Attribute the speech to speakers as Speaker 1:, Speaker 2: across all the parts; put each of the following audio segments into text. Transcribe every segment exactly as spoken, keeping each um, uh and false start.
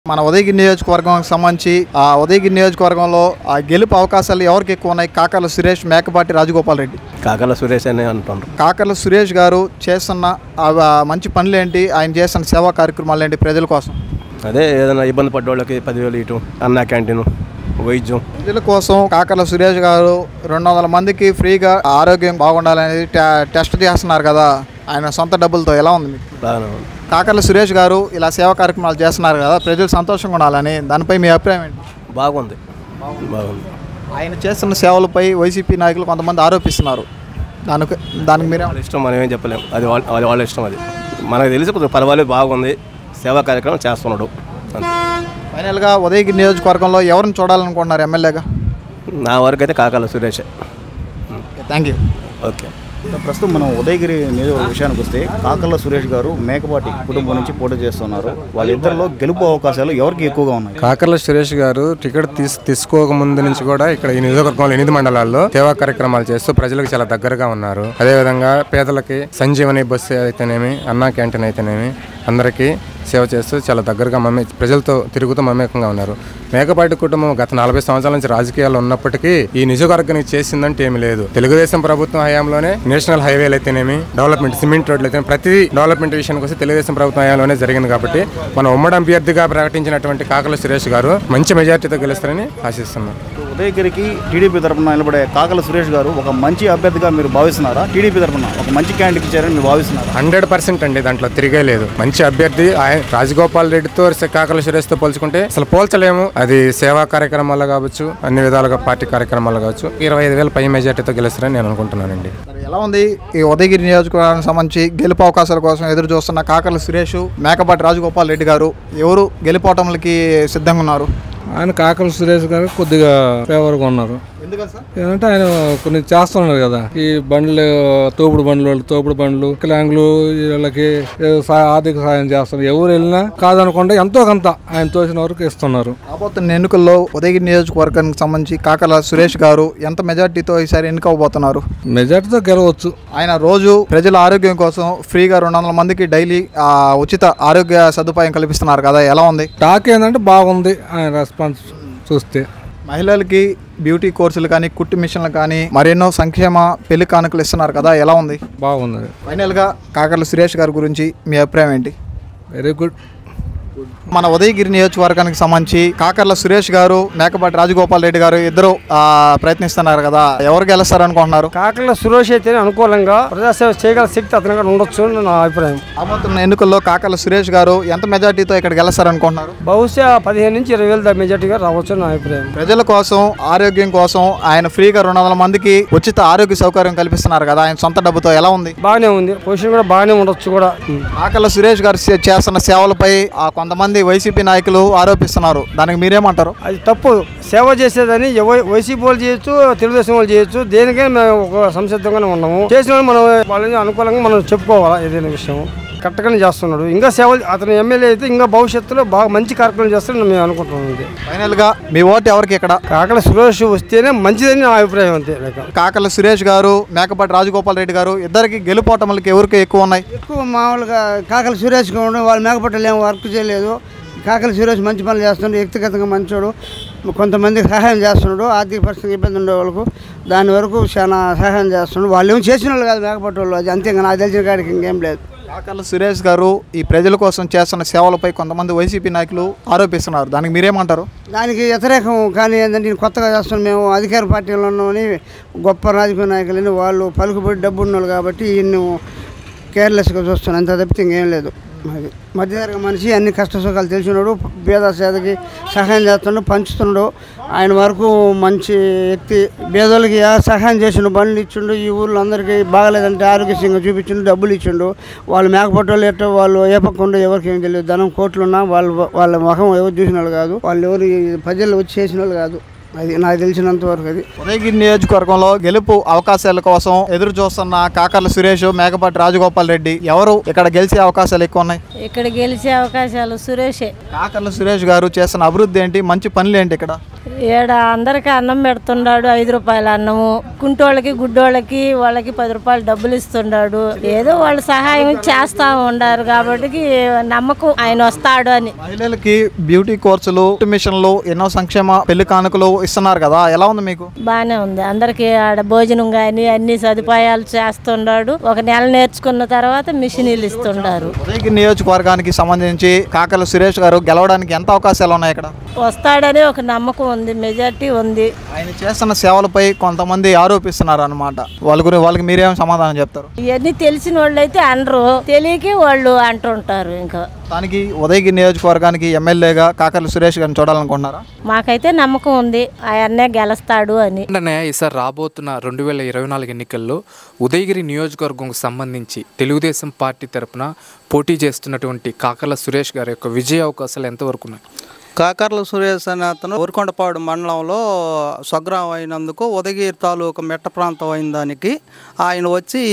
Speaker 1: మన ఉదయగిరి నియోజకవర్గానికి సంబంధించి ఆ ఉదయగిరి నియోజకవర్గంలో ఆ గెలుపు అవకాశాలు ఎవరికి ఎక్కువ ఉన్నాయి? కాకర్ల సురేష్, మేకపాటి రాజగోపాల్ రెడ్డి.
Speaker 2: కాకర్ల సురేష్ అని అంటున్నారు.
Speaker 1: కాకర్ల సురేష్ గారు చేస్తున్న మంచి పనులు ఏంటి, ఆయన చేస్తున్న సేవా కార్యక్రమాలు ఏంటి ప్రజల కోసం?
Speaker 2: అదే ఏదైనా ఇబ్బంది పడ్డ వాళ్ళకి పదివేలు ఇటు అన్నా క్యాంటీన్, వైద్యం.
Speaker 1: ప్రజల కోసం కాకర్ల సురేష్ గారు రెండు వందల మందికి ఫ్రీగా ఆరోగ్యం బాగుండాలనేది టెస్ట్ చేస్తున్నారు కదా, ఆయన సొంత డబ్బులతో. ఎలా ఉంది మీకు? కాకర్ల సురేష్ గారు ఇలా సేవా కార్యక్రమాలు చేస్తున్నారు కదా, ప్రజలు సంతోషంగా ఉండాలని, దానిపై మీ అభిప్రాయం ఏంటి?
Speaker 2: బాగుంది బాగుంది
Speaker 1: ఆయన చేస్తున్న సేవలపై వైసీపీ నాయకులు కొంతమంది ఆరోపిస్తున్నారు. దానికి దానికి మీరే
Speaker 2: ఇష్టం, మనం ఏం చెప్పలేము. అది వాళ్ళ వాళ్ళ ఇష్టం. అది మనకు తెలిసి కొద్దిగా పర్వాలేదు, బాగుంది, సేవా కార్యక్రమం చేస్తున్నాడు.
Speaker 1: ఫైనల్గా ఉదయగిరి నియోజకవర్గంలో ఎవరిని చూడాలనుకుంటున్నారు ఎమ్మెల్యేగా?
Speaker 2: నా వరకు అయితే Kakarla Suresh.
Speaker 1: Thank you.
Speaker 2: Okay.
Speaker 3: ప్రస్తుతం మనం ఉదయగిరి నియోజకవర్గ విషయానికి వస్తే కాకర్ల సురేష్ గారు మేకపాటి కుటుంబం నుంచి పోటీ చేస్తున్నారు. వాళ్ళిద్దరిలో గెలుపు అవకాశాలు ఎవరికి ఎక్కువగా ఉన్నాయి?
Speaker 4: కాకర్ల సురేష్ గారు టికెట్ తీసు తీసుకోక ముందు నుంచి కూడా ఇక్కడ ఈ నియోజకవర్గంలో ఎనిమిది మండలాల్లో సేవా కార్యక్రమాలు చేస్తూ ప్రజలకు చాలా దగ్గరగా ఉన్నారు. అదేవిధంగా పేదలకి సంజీవని బస్సు అయితేనేమి, అన్నా క్యాంటీన్ అయితేనేమి అందరికీ సేవ చేస్తూ చాలా దగ్గరగా మమ్మే ప్రజలతో తిరుగుతూ మమేకంగా ఉన్నారు. మేకపాటి కుటుంబం గత నలభై సంవత్సరాల నుంచి రాజకీయాల్లో ఉన్నప్పటికీ ఈ నియోజకవర్గానికి చేసిందంటే ఏమి లేదు. తెలుగుదేశం ప్రభుత్వం హయాంలోనే నేషనల్ హైవేలు అయితేనేమి, డెవలప్మెంట్, సిమెంట్ రోడ్లు అయితే ప్రతి డెవలప్మెంట్ విషయానికి వస్తే తెలుగుదేశం ప్రభుత్వం హయాంలోనే జరిగింది. కాబట్టి మన ఉమ్మడి అభ్యర్థిగా ప్రకటించినటువంటి కాకర్ల సురేష్ గారు మంచి మెజార్టీతో గెలుస్తారని ఆశిస్తున్నాం.
Speaker 3: ఉదయగిరికి టీడీపీ తరఫున నిలబడే కాకర్ల సురేష్ గారు ఒక మంచి అభ్యర్థిగా మీరు భావిస్తున్నారా? టీడీపీ తరఫున ఒక మంచి క్యాండిడేట్ ఇచ్చారని మీరు భావిస్తున్నారా?
Speaker 4: హండ్రెడ్ పర్సెంట్ అండి, దాంట్లో తిరిగే లేదు. మంచి అభ్యర్థి ఆయన రాజగోపాల్ రెడ్డితో కాకర్ల సురేష్ తో పోల్చుకుంటే అసలు పోల్చలేము. అది సేవా కార్యక్రమాల్లో కావచ్చు, అన్ని విధాలుగా పార్టీ కార్యక్రమాల్లో కావచ్చు, ఇరవై ఐదు వేల పై మెజార్టీతో గెలుస్తారని నేను అనుకుంటున్నానండి.
Speaker 1: ఎలా ఉంది ఈ ఉదయగిరి నియోజకవర్గానికి సంబంధించి గెలుపు అవకాశాల కోసం ఎదురు చూస్తున్న కాకర్ల సురేష్, మేకపాటి రాజగోపాల్ రెడ్డి గారు ఎవరు గెలుపోవటంకి సిద్ధంగా ఉన్నారు?
Speaker 5: ఆయన కాకర్ల సురేష్ గారు కొద్దిగా ఫేవర్గా ఉన్నారు. ఏంటంటే ఆయన కొన్ని చేస్తున్నారు కదా, ఈ బండ్లు, తోపుడు బండ్లు, తోపుడు బండ్లు, వికలాంగులు, వీళ్ళకి ఆర్థిక సాయం చేస్తున్నారు. ఎవరు వెళ్ళినా కాదనకుండా ఎంతో కొంత ఆయన తోచిన వరకు ఇస్తున్నారు.
Speaker 1: రాబోతున్న ఎన్నికల్లో ఉదయగిరి నియోజకవర్గానికి సంబంధించి కాకర్ల సురేష్ గారు ఎంత మెజార్టీతో ఈసారి ఎన్నికవబోతున్నారు?
Speaker 5: మెజార్టీతో గెలవచ్చు.
Speaker 1: ఆయన రోజు ప్రజల ఆరోగ్యం కోసం ఫ్రీగా రెండు వందల మందికి డైలీ ఉచిత ఆరోగ్య సదుపాయం కల్పిస్తున్నారు కదా, ఎలా ఉంది?
Speaker 5: టాక్ ఏంటంటే బాగుంది ఆయన రెస్పాన్స్ చూస్తే.
Speaker 1: మహిళలకి బ్యూటీ కోర్సులు కానీ, కుట్టు మిషన్లు కానీ, మరెన్నో సంక్షేమ పెళ్లి కానుకలు ఇస్తున్నారు కదా, ఎలా ఉంది?
Speaker 5: బాగుంది.
Speaker 1: ఫైనల్గా కాకర్ల సురేష్ గారి గురించి మీ అభిప్రాయం ఏంటి?
Speaker 5: Very good.
Speaker 1: మన ఉదయగిరి నియోజకవర్గానికి సంబంధించి కాకర్ల సురేష్ గారు, మేకపాటి రాజగోపాల్ రెడ్డి గారు ఇద్దరు ప్రయత్నిస్తున్నారు కదా, ఎవరు గెలుస్తారు అనుకుంటున్నారు?
Speaker 6: కాకర్ల సురేష్ అయితే అనుకూలంగా ప్రజాసేవ చేయగల శక్తి అతను ఉండొచ్చు నా అభిప్రాయం.
Speaker 1: రాబోతున్న ఎన్నికల్లో కాకర్ల సురేష్ గారు ఎంత మెజార్టీతో ఇక్కడ గెలుస్తారు అనుకుంటున్నారు?
Speaker 6: బహుశా పదిహేను నుంచి ఇరవై వేల మెజార్టీగా రావచ్చు నా అభిప్రాయం.
Speaker 1: ప్రజల కోసం, ఆరోగ్యం కోసం ఆయన ఫ్రీగా రెండు వందల మందికి ఉచిత ఆరోగ్య సౌకర్యం కల్పిస్తున్నారు కదా, ఆయన సొంత డబ్బుతో. ఎలా ఉంది?
Speaker 6: బాగానే ఉంది. పొజిషన్ కూడా బాగానే ఉండొచ్చు కూడా.
Speaker 1: కాకర్ల సురేష్ గారు చేస్తున్న సేవలపై కొంతమంది వైసీపీ నాయకులు ఆరోపిస్తున్నారు. దానికి మీరేమంటారు?
Speaker 6: అది తప్పు. సేవ చేసేదని వైసీపీ వాళ్ళు చేయొచ్చు, తెలుగుదేశం వాళ్ళు చేయొచ్చు, దేనికైనా మేము ఒక సంసిద్ధంగానే ఉన్నాము. చేసిన మనం వాళ్ళని అనుకూలంగా మనం చెప్పుకోవాలా. ఏదైనా విషయం కరెక్ట్గానే చేస్తున్నాడు. ఇంకా సేవ అతను ఎమ్మెల్యే అయితే ఇంకా భవిష్యత్తులో బాగా మంచి కార్యక్రమం చేస్తారని మేము అనుకుంటున్నాం.
Speaker 1: ఫైనల్గా మీ ఓటు ఎవరికి ఇక్కడ?
Speaker 6: కాకర్ల సురేష్ వస్తేనే మంచిదని నా అభిప్రాయం. అంతే.
Speaker 1: కాకర్ల సురేష్ గారు, మేకపాటి రాజగోపాల్ రెడ్డి గారు ఇద్దరికి గెలుపోవటంకి ఎవరికి ఎక్కువ ఉన్నాయి?
Speaker 7: ఎక్కువ మామూలుగా కాకర్ల సురేష్ గారు, వాళ్ళు మేకపాటిలో ఏం వర్క్ చేయలేదు. కాకర్ల సురేష్ మంచి పనులు చేస్తున్నాడు, వ్యక్తిగతంగా మంచోడు, కొంతమందికి సహాయం చేస్తున్నాడు. ఆర్థిక పరిస్థితి ఇబ్బంది ఉండే వాళ్ళకు దాని వరకు చాలా సహాయం చేస్తున్నాడు. వాళ్ళు ఏమి చేసిన వాళ్ళు కాదు మేకపాటి వాళ్ళు, అది అంతే. నాకు తెలిసిన కాడికి ఇంకేం లేదు.
Speaker 1: కాకర్ల సురేష్ గారు ఈ ప్రజల కోసం చేస్తున్న సేవలపై కొంతమంది వైసీపీ నాయకులు ఆరోపిస్తున్నారు. దానికి మీరేమంటారు?
Speaker 7: దానికి వ్యతిరేకం. కానీ ఏంటంటే నేను కొత్తగా చేస్తున్నాను, మేము అధికార పార్టీలో ఉన్నామని గొప్ప రాజకీయ నాయకులని వాళ్ళు పలుకుబడి డబ్బు ఉన్నోళ్ళు కాబట్టి ఈయన్ని కేర్లెస్గా చూస్తున్నాను, అంత తప్పితే ఇంకేం లేదు. అది మధ్యతరగతి మనిషి, అన్ని కష్ట సుఖాలు తెలిసినాడు, పేద సేదకి సహాయం చేస్తున్నాడు, పంచుతున్నాడు. ఆయన వరకు మంచి వ్యక్తి. పేదోళ్ళకి సహాయం చేసిండు, బండ్లు ఇచ్చిండు, ఈ ఊళ్ళో అందరికీ బాగలేదంటే ఆరోగ్యశ్రీగా చూపించిండు, డబ్బులు ఇచ్చిండు. వాళ్ళు మేకపోటోళ్ళు ఎట్టో వాళ్ళు ఏ పక్కండో ఎవరికి ఏం తెలియదు. ధనం కోట్లున్నా వాళ్ళు వాళ్ళ ముఖం ఎవరు చూసిన వాళ్ళు కాదు, వాళ్ళు ఎవరు ప్రజలు వచ్చి చేసిన వాళ్ళు కాదు. అది నాకు తెలిసినంత వరకు. అది
Speaker 1: ఉదయగిరి నియోజకవర్గంలో గెలుపు అవకాశాల కోసం ఎదురు చూస్తున్న కాకర్ల సురేష్, మేకపాటి రాజగోపాల్ రెడ్డి ఎవరు ఇక్కడ గెలిచే అవకాశాలు ఎక్కువ ఉన్నాయి?
Speaker 8: ఇక్కడ గెలిచే అవకాశాలు సురేషే.
Speaker 1: కాకర్ల సురేష్ గారు చేస్తున్న అభివృద్ధి ఏంటి, మంచి పనులు ఏంటి ఇక్కడ?
Speaker 8: ఈడ అందరికి అన్నం పెడుతున్నాడు, ఐదు రూపాయల అన్నము. కుంటోళ్ళకి గుడ్డోళ్ళకి వాళ్ళకి పది రూపాయలు డబ్బులు ఇస్తున్నాడు. ఏదో వాళ్ళు సహాయం చేస్తా ఉండారు కాబట్టి నమ్మకం ఆయన వస్తాడు అని.
Speaker 1: మహిళలకి బ్యూటీ కోర్సులు, మిషన్లు, ఎన్నో సంక్షేమ పెళ్లి కానుకలు ఇస్తున్నారు కదా, ఎలా ఉంది మీకు?
Speaker 8: బానే ఉంది. అందరికి ఆడ భోజనం గాని అన్ని సదుపాయాలు చేస్తున్నాడు. ఒక నెల నేర్చుకున్న తర్వాత మిషనీలు ఇస్తున్నారు.
Speaker 1: ఉదయగిరి నియోజకవర్గానికి సంబంధించి కాకర్ల సురేష్ గారు గెలవడానికి ఎంత అవకాశాలు ఉన్నాయి ఇక్కడ?
Speaker 8: వస్తాడని ఒక నమ్మకం ఉంది, మెజార్టీ ఉంది.
Speaker 1: ఆయన చేస్తున్న సేవలపై కొంతమంది ఆరోపిస్తున్నారు అన్నమాట. వాళ్ళ గురించి వాళ్ళకి మీరేం సమాధానం చెప్తారు?
Speaker 8: ఇవన్నీ తెలిసిన వాళ్ళు అయితే అనరు, తెలియక వాళ్ళు అంటుంటారు. ఇంకా
Speaker 1: దానికి ఉదయగిరి నియోజకవర్గానికి ఎమ్మెల్యేగా కాకర్ల సురేష్ గారిని చూడాలనుకుంటున్నారా?
Speaker 8: మాకైతే నమ్మకం ఉంది ఆయన్నే గెలుస్తాడు అని.
Speaker 9: ఈసారి రాబోతున్న రెండు వేల ఇరవై నాలుగు ఎన్నికల్లో ఉదయగిరి నియోజకవర్గంకు సంబంధించి తెలుగుదేశం పార్టీ తరఫున పోటీ చేస్తున్నటువంటి కాకర్ల సురేష్ గారి యొక్క విజయ అవకాశాలు ఎంతవరకు ఉన్నాయి?
Speaker 10: కాకర్ల సురేష్ అనే అతను ఊరుకొండపాడు మండలంలో స్వగ్రామం అయినందుకు ఉదయగిరి తాలూకు మెట్ట ప్రాంతం అయిన దానికి ఆయన వచ్చి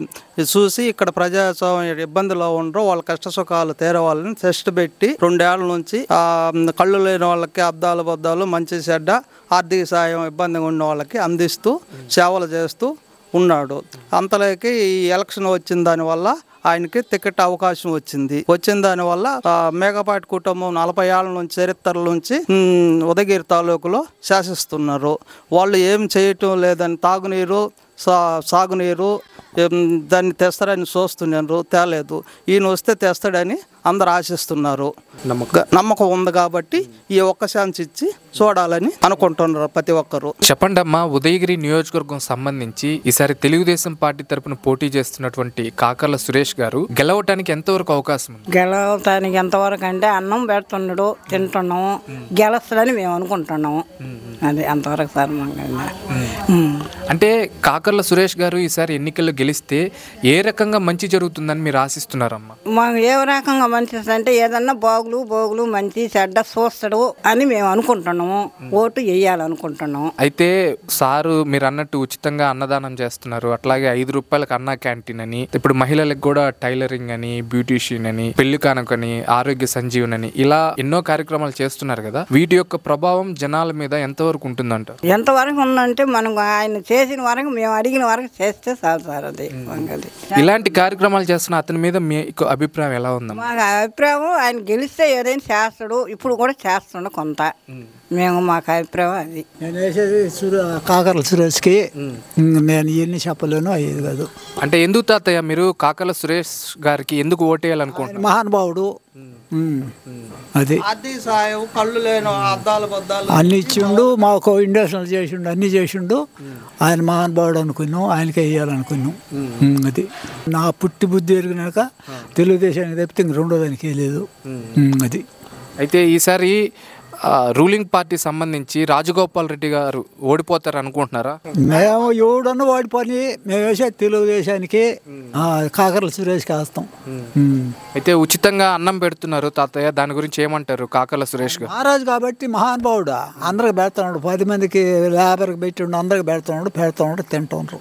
Speaker 10: చూసి ఇక్కడ ప్రజాస్వామ్య ఇబ్బందులు ఉండరు, వాళ్ళ కష్ట సుఖాలు తీరవాలని టెస్ట్ పెట్టి రెండేళ్ల నుంచి కళ్ళు లేని వాళ్ళకి అద్దాలు బద్దాలు మంచి చెడ్డ ఆర్థిక సాయం ఇబ్బందిగా ఉన్న వాళ్ళకి అందిస్తూ సేవలు చేస్తూ ఉన్నాడు. అంతలోకి ఈ ఎలక్షన్ వచ్చిన దానివల్ల ఆయనకి టికెట్ అవకాశం వచ్చింది. వచ్చిన దానివల్ల మేకపాటి కుటుంబం నలభై ఏళ్ళ నుంచి చరిత్రల నుంచి ఉదయగిరి తాలూకులో శాసిస్తున్నారు. వాళ్ళు ఏం చేయటం లేదని తాగునీరు సా సాగునీరు దాన్ని తెస్తారని చూస్తున్నారు, తేలేదు. ఈయన వస్తే తెస్తాడని అందరు ఆశిస్తున్నారు. నమ్మకం ఉంది కాబట్టి ఈ ఒక్క ఛాన్స్ ఇచ్చి చూడాలని అనుకుంటున్నారు ప్రతి ఒక్కరు.
Speaker 9: చెప్పండి అమ్మా, ఉదయగిరి నియోజకవర్గం సంబంధించి ఈసారి తెలుగుదేశం పార్టీ తరఫున పోటీ చేస్తున్నటువంటి కాకర్ల సురేష్ గారు గెలవటానికి ఎంతవరకు అవకాశం ఉంది?
Speaker 11: గెలవటానికి ఎంతవరకు అంటే అన్నం పెడుతున్నాడు, తింటున్నాము, గెలుస్తాడని మేము అనుకుంటున్నాము. అది అంతవరకు సార్.
Speaker 9: అంటే కాకర్ల సురేష్ గారు ఈసారి ఎన్నికల్లో గెలిస్తే ఏ రకంగా మంచి జరుగుతుందని మీరు ఆశిస్తున్నారమ్మా?
Speaker 11: మాకు ఏ రకంగా మంచి అంటే ఏదన్నా బాగులు బోగులు మంచి చెడ్డ చూస్తాడు అని మేము అనుకుంటున్నాము, ఓటు వేయాలనుకుంటున్నాము.
Speaker 9: అయితే సారు మీరు అన్నట్టు ఉచితంగా అన్నదానం చేస్తున్నారు, అట్లాగే ఐదు రూపాయలకు అన్నా క్యాంటీన్ అని, ఇప్పుడు మహిళలకు కూడా టైలరింగ్ అని, బ్యూటీషియన్ అని, పెళ్లి కానుకని, ఆరోగ్య సంజీవన్ అని ఇలా ఎన్నో కార్యక్రమాలు చేస్తున్నారు కదా, వీటి యొక్క ప్రభావం జనాల మీద ఎంతవరకు ఉంటుందంట?
Speaker 11: ఎంతవరకు ఉందంటే మనం ఆయన చేసిన వరకు మేము అడిగిన వరకు చేస్తే చాలు సార్. అది
Speaker 9: ఇలాంటి కార్యక్రమాలు చేస్తున్న అతని మీద మీకు అభిప్రాయం ఎలా ఉందమ్మా?
Speaker 11: మాకు అభిప్రాయం ఆయన గెలిస్తే ఏదైనా చేస్తాడు, ఇప్పుడు కూడా చేస్తుండ కొంత. మేము మాకు అభిప్రాయం అది.
Speaker 12: నేను వేసేది సురే కాకర్ల సురేష్కి. నేను ఇవన్నీ చెప్పలేను, అయ్యేది కాదు.
Speaker 9: అంటే ఎందుకు తాతయ్య మీరు కాకర్ల సురేష్ గారికి ఎందుకు ఓటేయాలనుకుంటున్నారు?
Speaker 12: మహానుభావుడు, అది
Speaker 10: ఆర్థిక సాయం, కళ్ళు లేని అద్దాలు బద్దాలు
Speaker 12: అన్ని ఇచ్చిండు, మాకు ఇండస్ట్రియల్ చేసిండు, అన్ని చేసిండు. ఆయన మహానుభావుడు అనుకున్నాం, ఆయనకే వేయాలనుకున్నాం. అది నా పుట్టి బుద్ధి ఎరిగినాక తెలుగుదేశానికి తప్పితే ఇంక రెండో దానికి లేదు. అది
Speaker 9: అయితే ఈసారి రూలింగ్ పార్టీ సంబంధించి రాజగోపాల్ రెడ్డి గారు ఓడిపోతారు అనుకుంటున్నారా?
Speaker 12: మేము ఎవడన్నా ఓడిపోయి మేము వేసే తెలుగుదేశానికి కాకర్ల సురేష్కి వేస్తాం.
Speaker 9: అయితే ఉచితంగా అన్నం పెడుతున్నారు తాతయ్య, దాని గురించి ఏమంటారు కాకర్ల సురేష్ గారు?
Speaker 12: మహారాజు కాబట్టి మహానుభావుడు, అందరికి పెడుతున్నాడు, పది మందికి లేబర్కి పెట్టిండు, అందరికి పెడుతున్నాడు, పెడుతున్నాడు, తింటున్నారు.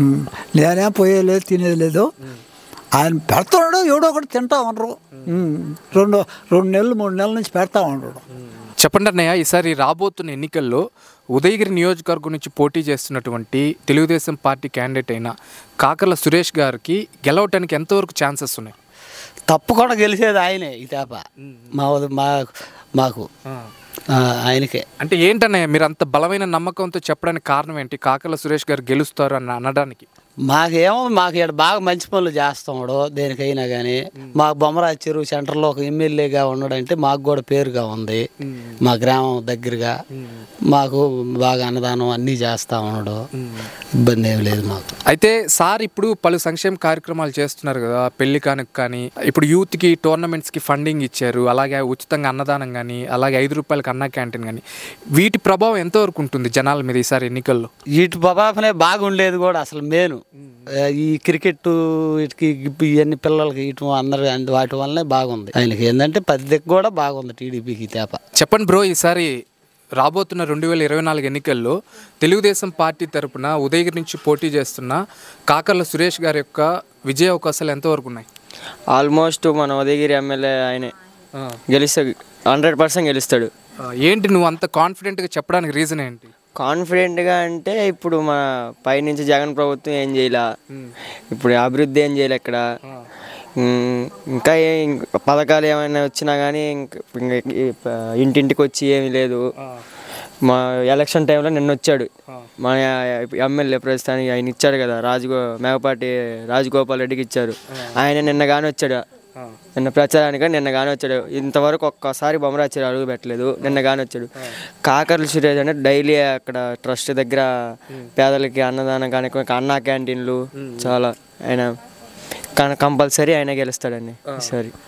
Speaker 12: నేనేం పోయేలేదు, తినేది లేదు. ఆయన పెడుతున్నాడు, ఎవడో ఒకటి తింటా ఉండరు. రెండు రెండు నెలలు మూడు నెలల నుంచి పెడతా ఉండడు.
Speaker 9: చెప్పండి అన్నయ్య, ఈసారి రాబోతున్న ఎన్నికల్లో ఉదయగిరి నియోజకవర్గం నుంచి పోటీ చేస్తున్నటువంటి తెలుగుదేశం పార్టీ క్యాండిడేట్ అయిన కాకర్ల సురేష్ గారికి గెలవటానికి ఎంతవరకు ఛాన్సెస్ ఉన్నాయి?
Speaker 13: తప్పకుండా గెలిచేది ఆయనే. ఈ తేప మా మా మాకు ఆయనకే.
Speaker 9: అంటే ఏంటన్నయ్య మీరు అంత బలమైన నమ్మకంతో చెప్పడానికి కారణం ఏంటి? కాకర్ల సురేష్ గారు గెలుస్తారు అని అనడానికి
Speaker 13: మాకేమో మాకు ఇక్కడ బాగా మంచి పనులు చేస్తాడు, దేనికైనా కానీ. మాకు బొమ్మరాజు చెరువు సెంటర్లో ఒక ఎమ్మెల్యేగా ఉన్నాడంటే మాకు కూడా పేరుగా ఉంది. మా గ్రామం దగ్గరగా మాకు బాగా అన్నదానం అన్నీ చేస్తా ఉన్నాడు, ఇబ్బంది ఏమి లేదు మాకు.
Speaker 9: అయితే సార్ ఇప్పుడు పలు సంక్షేమ కార్యక్రమాలు చేస్తున్నారు కదా, పెళ్లి కానుక కానీ, ఇప్పుడు యూత్కి టోర్నమెంట్స్కి ఫండింగ్ ఇచ్చారు, అలాగే ఉచితంగా అన్నదానం కానీ, అలాగే ఐదు రూపాయలకి అన్న క్యాంటీన్ కానీ, వీటి ప్రభావం ఎంతవరకు ఉంటుంది జనాల మీద ఈసారి ఎన్నికల్లో?
Speaker 13: వీటి ప్రభావమే బాగుండేది కూడా. అసలు మెయిన్ ఈ క్రికెట్ వీటికి ఇవన్నీ పిల్లలకి ఇటు అందరు వాటి వల్లనే బాగుంది. ఆయనకి ఏంటంటే పద్ధతికి కూడా బాగుంది టీడీపీకి తేప.
Speaker 9: చెప్పండి బ్రో, ఈసారి రాబోతున్న రెండు వేల ఇరవై నాలుగు ఎన్నికల్లో తెలుగుదేశం పార్టీ తరఫున ఉదయగిరి నుంచి పోటీ చేస్తున్న కాకర్ల సురేష్ గారి యొక్క విజయ అవకాశాలు ఎంతవరకు ఉన్నాయి?
Speaker 14: ఆల్మోస్ట్ మన ఉదయగిరి ఎమ్మెల్యే ఆయనే గెలిస్తే హండ్రెడ్ పర్సెంట్ గెలుస్తాడు.
Speaker 9: ఏంటి నువ్వు అంత కాన్ఫిడెంట్గా చెప్పడానికి రీజన్ ఏంటి?
Speaker 14: కాన్ఫిడెంట్గా అంటే ఇప్పుడు మన పైనుంచి జగన్ ప్రభుత్వం ఏం చేయలే, ఇప్పుడు అభివృద్ధి ఏం చేయలే ఇక్కడ. ఇంకా ఏ పథకాలు ఏమైనా వచ్చినా కానీ ఇంకా ఇంటింటికి వచ్చి ఏమీ లేదు. మా ఎలక్షన్ టైంలో నిన్న వచ్చాడు మన ఎమ్మెల్యే ప్రస్తుతానికి, ఆయన ఇచ్చాడు కదా రాజగో మేకపాటి రాజగోపాల్ రెడ్డికి ఇచ్చారు. ఆయన నిన్న కానీ వచ్చాడు, నిన్న ప్రచారానికి నిన్న కానీ వచ్చాడు. ఇంతవరకు ఒక్కసారి బొమ్మరాచి అడుగు పెట్టలేదు, నిన్న కానీ వచ్చాడు. కాకర్ల సురేష్ అంటే డైలీ అక్కడ ట్రస్ట్ దగ్గర పేదలకి అన్నదానం కానీ అన్నా క్యాంటీన్లు చాలా, ఆయన కంపల్సరీ ఆయన గెలుస్తాడండి ఈసారి.